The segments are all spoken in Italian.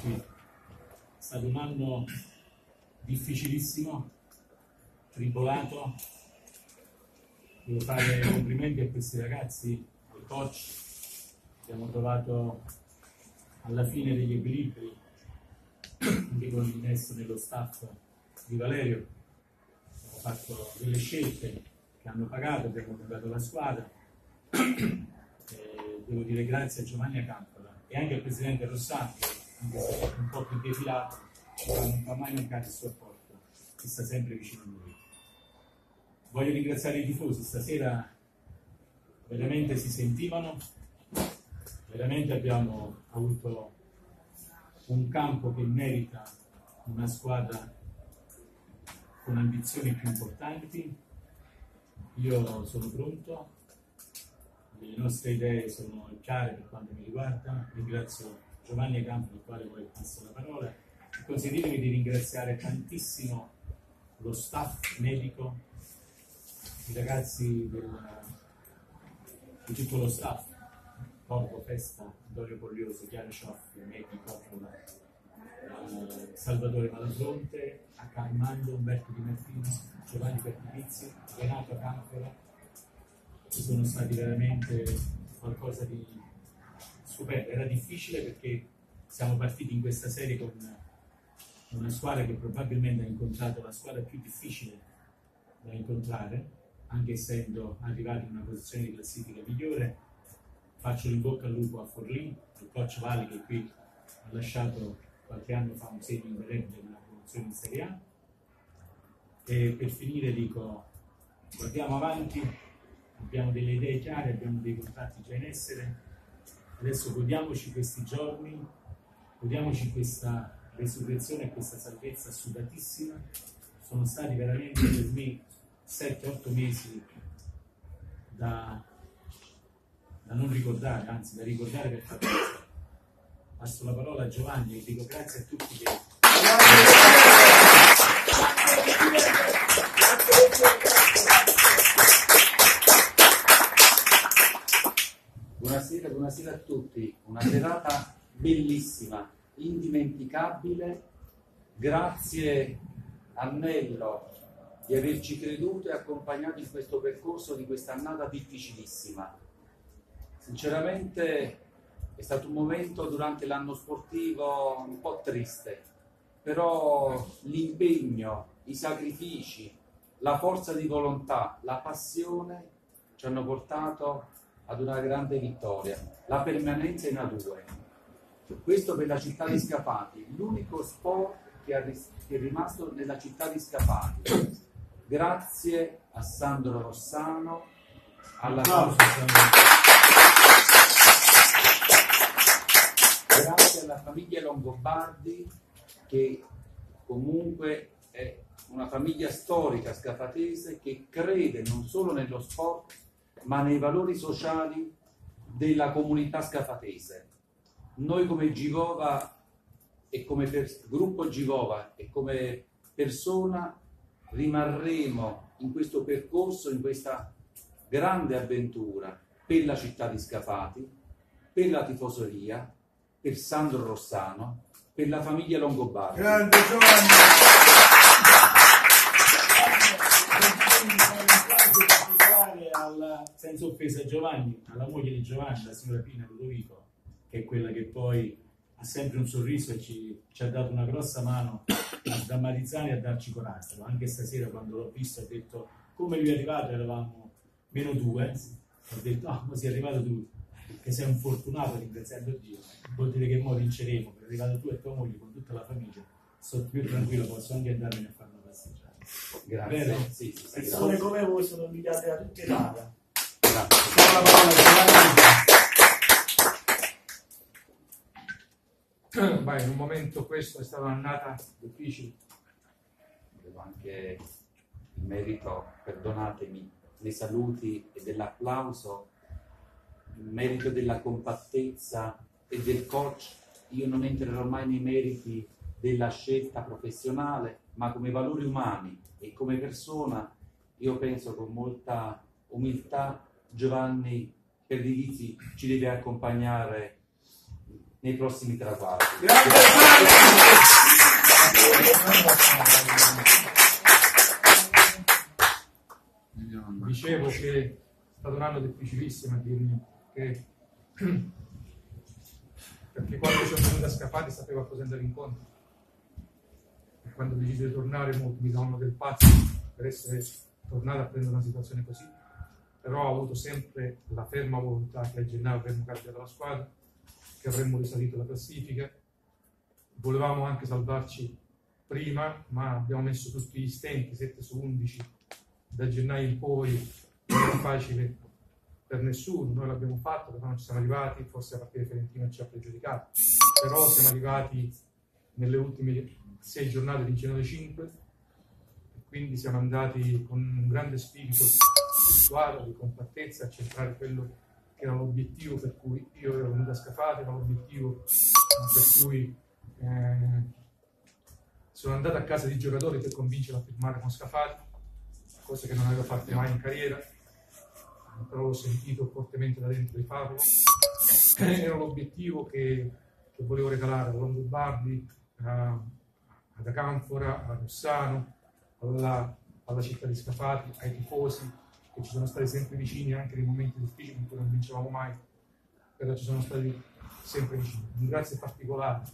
tutti. È stato un anno difficilissimo, tribolato. Devo fare complimenti a questi ragazzi, al coach. Abbiamo trovato alla fine degli equilibri, anche con l'innesto dello staff di Valerio. Abbiamo fatto delle scelte che hanno pagato, abbiamo pagato la squadra. Devo dire grazie a Giovanni Acampola e anche al presidente Rossano, che anche se è un po' più defilato, non fa mai mancare il suo apporto e sta sempre vicino a noi. Voglio ringraziare i tifosi, stasera veramente si sentivano, veramente abbiamo avuto un campo che merita una squadra con ambizioni più importanti. Io sono pronto, le nostre idee sono chiare per quanto mi riguarda. Ringrazio Giovanni Acampola, al quale poi passo la parola, e consentitemi di ringraziare tantissimo lo staff medico, i ragazzi di tutto lo staff, Corpo, Festa, Dorio Poglioso, Chiara Cioffi, Medi, Coppola, Salvatore Malafronte, Armando, Umberto Di Martino, Giovanni Pertipizzi, Renato Acampola, che sono stati veramente qualcosa di stupendo. Era difficile perché siamo partiti in questa serie con una squadra che probabilmente ha incontrato la squadra più difficile da incontrare, anche essendo arrivati in una posizione di classifica migliore. Faccio in bocca al lupo a Forlì, al coach Vali, che qui ha lasciato qualche anno fa un segno indelebile nella promozione in Serie A. E per finire dico, guardiamo avanti, abbiamo delle idee chiare, abbiamo dei contratti già in essere, adesso godiamoci questi giorni, godiamoci questa resurrezione e questa salvezza sudatissima. Sono stati veramente per me 7-8 mesi da non ricordare, anzi da ricordare per forza. Passo la parola a Giovanni e dico grazie a tutti che... Buonasera a tutti, una serata bellissima, indimenticabile. Grazie a Nello di averci creduto e accompagnato in questo percorso di questa annata difficilissima. Sinceramente è stato un momento durante l'anno sportivo un po' triste, però l'impegno, i sacrifici, la forza di volontà, la passione ci hanno portato ad una grande vittoria, la permanenza in A2. Questo per la città di Scafati, l'unico sport che è rimasto nella città di Scafati. Grazie a Sandro Rossano, grazie alla famiglia Longobardi, che comunque è una famiglia storica scafatese che crede non solo nello sport ma nei valori sociali della comunità scafatese. Noi come Givova e come gruppo Givova e come persona rimarremo in questo percorso, in questa grande avventura per la città di Scafati, per la tifoseria, per Sandro Rossano, per la famiglia Longobardi. Grande Giovanni! Senza offesa a Giovanni, alla moglie di Giovanni, la signora Pina Ludovico, che è quella che poi ha sempre un sorriso e ci ha dato una grossa mano a drammatizzare e a darci coraggio. Anche stasera quando l'ho visto ho detto, come lui è arrivato eravamo -2, ho detto, ma sei arrivato tu, che sei un fortunato, ringraziando Dio, vuol dire che ora vinceremo, per arrivato tu e tua moglie con tutta la famiglia, sono più tranquillo, posso anche andarmene a fare una passeggiata. Grazie. Bene? Sì, Persone come voi sono invitate da tutta Italia. In un momento questo è stata un'annata difficile. Devo anche in merito, perdonatemi, dei saluti e dell'applauso, in merito della compattezza e del coach. Io non entrerò mai nei meriti della scelta professionale, ma come valori umani e come persona io penso con molta umiltà Giovanni Perdichizzi ci deve accompagnare nei prossimi traguardi. Dicevo che è stato un anno difficilissimo a dirmi che perché quando sono venuto a Scafati sapevo a cosa andare incontro. E quando ho deciso di tornare molti mi davano del pazzo per essere tornato a prendere una situazione così, però ho avuto sempre la ferma volontà che a gennaio avremmo cambiato la squadra, che avremmo risalito la classifica. Volevamo anche salvarci prima, ma abbiamo messo tutti gli stenti, 7 su 11 da gennaio in poi. Non era facile per nessuno, noi l'abbiamo fatto, però non ci siamo arrivati, forse la partita fiorentina ci ha pregiudicato, però siamo arrivati nelle ultime 6 giornate vincendo le 5, e quindi siamo andati con un grande spirito di squadra, di compattezza, a centrare quello che era l'obiettivo per cui io ero venuto a Scafati, era l'obiettivo per cui sono andato a casa di giocatori per convincerli a firmare con Scafati, cosa che non avevo fatto mai in carriera, però l'ho sentito fortemente da dentro di farlo. Era l'obiettivo che volevo regalare a Longobardi, ad Acanfora, a Rossano, alla città di Scafati, ai tifosi che ci sono stati sempre vicini anche nei momenti difficili in cui non vincevamo mai, però ci sono stati sempre vicini. Un grazie particolare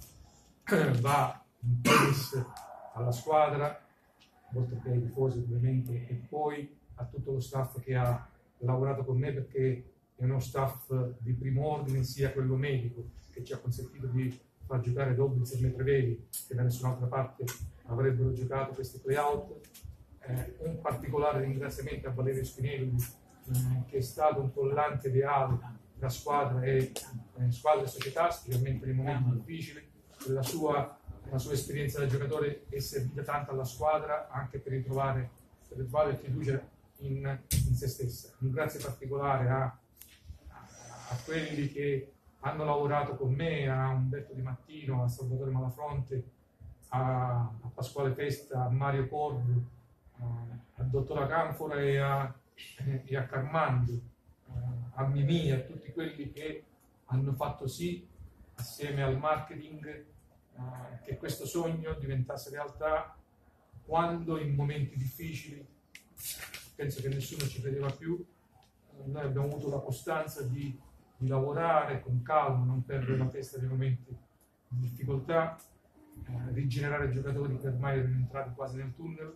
va in primis alla squadra, oltre che ai tifosi ovviamente, e poi a tutto lo staff che ha lavorato con me, perché è uno staff di primo ordine, sia quello medico che ci ha consentito di far giocare Dobbins e Metrevelli, che da nessun'altra parte avrebbero giocato questi play-out. Un particolare ringraziamento a Valerio Spinelli, che è stato un collante ideale tra squadra e società, specialmente nei momenti difficili. La sua esperienza da giocatore è servita tanto alla squadra anche per ritrovare fiducia in se stessa. Un grazie particolare a quelli che hanno lavorato con me, a Umberto Di Mattino, a Salvatore Malafronte, a Pasquale Testa, a Mario Corvo, al dottor Acanfora e a Carmando, a Mimì, a tutti quelli che hanno fatto sì, assieme al marketing, che questo sogno diventasse realtà. Quando in momenti difficili penso che nessuno ci credeva più, noi abbiamo avuto la costanza di lavorare con calma, non perdere la testa nei momenti di difficoltà, rigenerare giocatori che ormai erano entrati quasi nel tunnel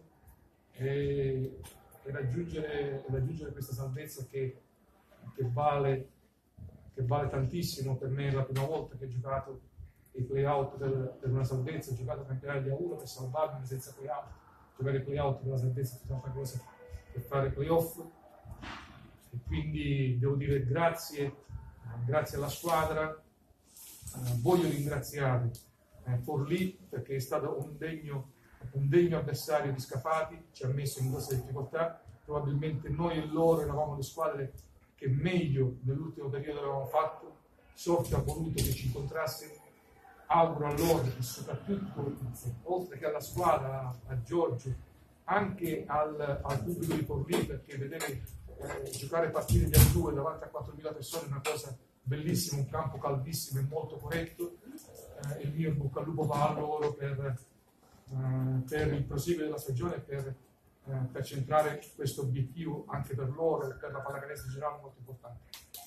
e raggiungere questa salvezza che vale tantissimo. Per me è la prima volta che ho giocato i play-out per una salvezza, ho giocato campionati a 1 per salvarmi senza play-out, giocare i play-out per la salvezza è tutta un'altra cosa per fare play-off, e quindi devo dire grazie alla squadra. Voglio ringraziare Forlì, perché è stato un degno avversario di Scafati, ci ha messo in grosse difficoltà. Probabilmente noi e loro eravamo le squadre che meglio nell'ultimo periodo avevamo fatto. Sorte ha voluto che ci incontrasse. Auguro a loro che soprattutto, oltre che alla squadra, a Giorgio, anche al pubblico di Forlì, perché vedere giocare partite di A2 davanti a 4.000 persone è una cosa bellissima, un campo caldissimo e molto corretto. Il mio bocca al lupo va a loro per il proseguo della stagione, per centrare questo obiettivo anche per loro e per la pallacanestro in generale molto importante.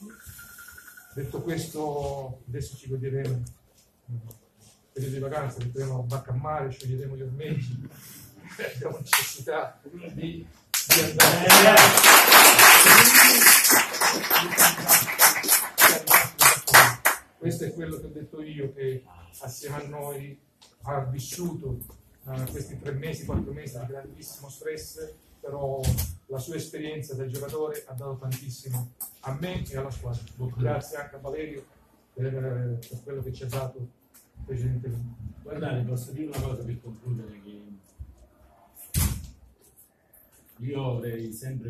Detto questo, adesso ci godremo il periodo di vacanza, metteremo la barca a mare, scioglieremo gli ormeggi, abbiamo necessità di andare. Questo è quello che ho detto io, che assieme a noi ha vissuto questi 3 mesi, 4 mesi di grandissimo stress, però la sua esperienza da giocatore ha dato tantissimo a me e alla squadra. Grazie anche a Valerio per quello che ci ha dato precedentemente. Guardate, posso dire una cosa per concludere, che io vorrei sempre,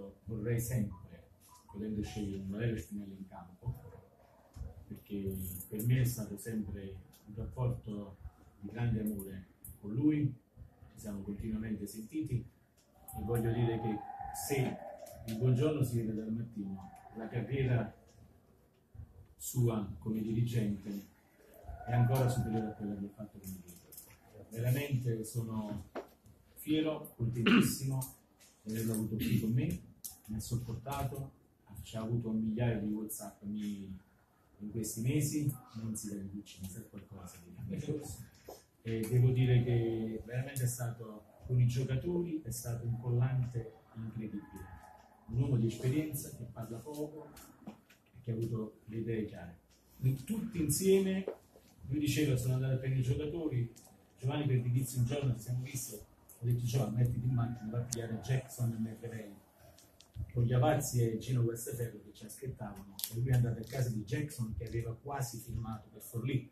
potendo scegliere un Valerio Spinelli in campo, perché per me è stato sempre un rapporto di grande amore con lui, ci siamo continuamente sentiti, e voglio dire che se il buongiorno si vede dal mattino, la carriera sua come dirigente è ancora superiore a quella che ho fatto con il libro. Veramente sono fiero, contentissimo di averlo avuto qui con me, mi ha sopportato, ci ha avuto un migliaio di WhatsApp in questi mesi, non si deve dirci, mi sa qualcosa e devo dire che veramente è stato, con i giocatori, è stato un collante incredibile, un uomo di esperienza che parla poco e che ha avuto le idee chiare. Tutti insieme, lui diceva, sono andato a prendere i giocatori, Giovanni per Divizio un giorno ci siamo visti, ho detto Giovanni mettiti in macchina, va a pigliare Jackson e Merrelli con gli Avazzi e Gino Guastaferro che ci aspettavano, e lui è andato a casa di Jackson che aveva quasi filmato per Forlì,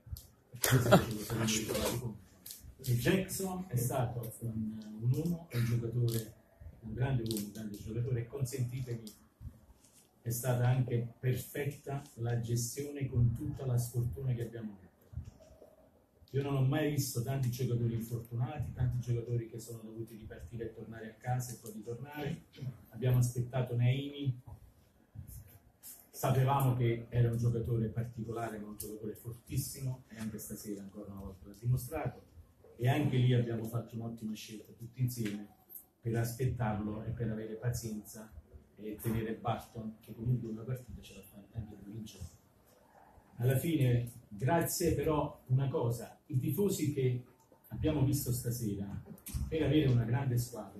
e Jackson è stato un uomo e un giocatore, un grande uomo, un grande giocatore, e consentitemi, è stata anche perfetta la gestione con tutta la sfortuna che abbiamo avuto. Io non ho mai visto tanti giocatori infortunati, tanti giocatori che sono dovuti ripartire e tornare a casa e poi ritornare. Abbiamo aspettato Neimi, sapevamo che era un giocatore particolare, ma un giocatore fortissimo, e anche stasera ancora una volta l'ha dimostrato. E anche lì abbiamo fatto un'ottima scelta tutti insieme per aspettarlo e per avere pazienza e tenere Barton, che comunque una partita ce l'ha fatta anche per vincere. Alla fine, grazie, però una cosa, i tifosi che abbiamo visto stasera, per avere una grande squadra,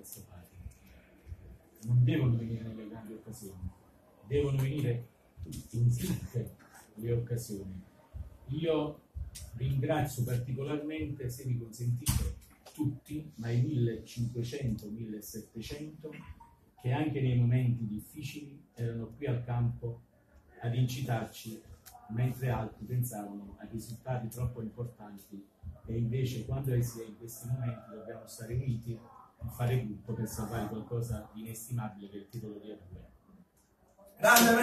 non devono venire nelle grandi occasioni, devono venire in tutte le occasioni. Io ringrazio particolarmente, se mi consentite, tutti, ma i 1500-1700 che anche nei momenti difficili erano qui al campo ad incitarci, mentre altri pensavano a risultati troppo importanti, e invece quando si è in questi momenti dobbiamo stare uniti e fare gruppo per salvare qualcosa di inestimabile che è il titolo di A2. Grande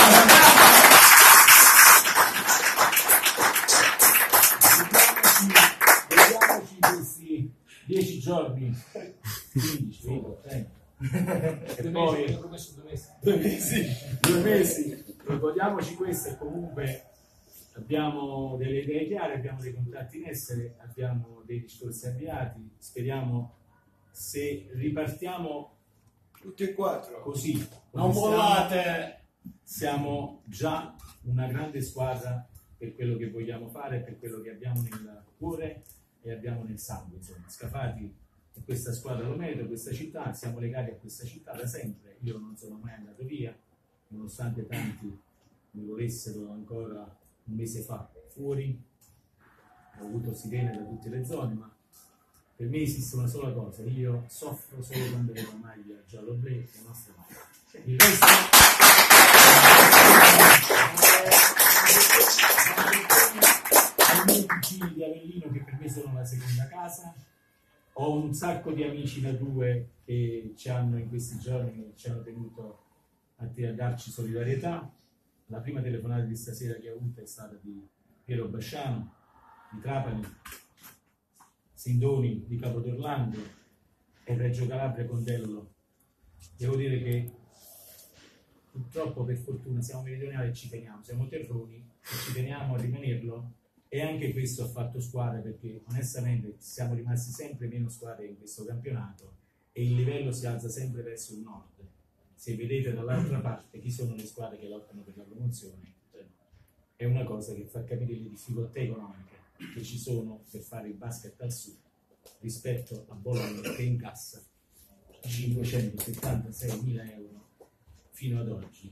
Vediamoci questi 10 giorni, 15, 20, 30. E poi ho promesso 2 mesi. 2 mesi, 2 mesi. Ricordiamoci questo, e comunque abbiamo delle idee chiare, abbiamo dei contratti in essere, abbiamo dei discorsi avviati. Speriamo, se ripartiamo tutti e quattro così, non mollate, siamo già una grande squadra per quello che vogliamo fare, per quello che abbiamo nel cuore e abbiamo nel sangue. Insomma, Scafati e questa squadra lo merita, questa città, siamo legati a questa città da sempre. Io non sono mai andato via, nonostante tanti mi volessero ancora un mese fa fuori. Ho avuto sirene da tutte le zone, ma per me esiste una sola cosa: io soffro solo quando vedo la maglia giallo-blu, la nostra maglia. Il resto ai miei cugini di Avellino, che per me sono la seconda casa. Ho un sacco di amici da due che ci hanno in questi giorni ci hanno tenuto a darci solidarietà. La prima telefonata di stasera che ho avuto è stata di Piero Basciano di Trapani, Sindoni di Capodorlando e Reggio Calabria Condello. Devo dire che purtroppo, per fortuna, siamo meridionali e ci teniamo, siamo terroni e ci teniamo a rimanerlo, e anche questo ha fatto squadra, perché onestamente siamo rimasti sempre meno squadre in questo campionato e il livello si alza sempre verso il nord. Se vedete dall'altra parte chi sono le squadre che lottano per la promozione, è una cosa che fa capire le difficoltà economiche che ci sono per fare il basket al sud rispetto a Bologna, che incassa 576.000 euro fino ad oggi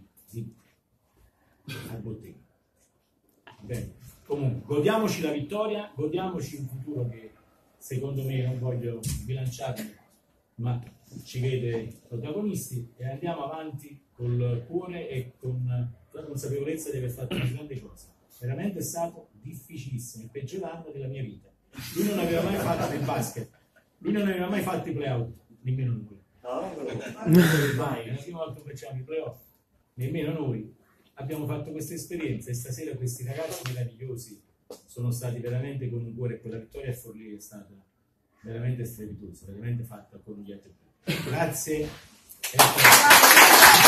al bottega. Bene, comunque godiamoci la vittoria, godiamoci un futuro che secondo me, non voglio bilanciarmi, ma ci vede protagonisti, e andiamo avanti col cuore e con la consapevolezza di aver fatto una grande cosa. Veramente è stato difficilissimo, il peggior anno della mia vita. Lui non aveva mai fatto il basket, lui non aveva mai fatto i playout, nemmeno noi. Mai, la prima volta che facciamo i playout, nemmeno noi. Abbiamo fatto questa esperienza, e stasera questi ragazzi meravigliosi sono stati veramente con un cuore, e quella vittoria a Forlì è stata veramente strepitosa, veramente fatta con gli altri. Grazie.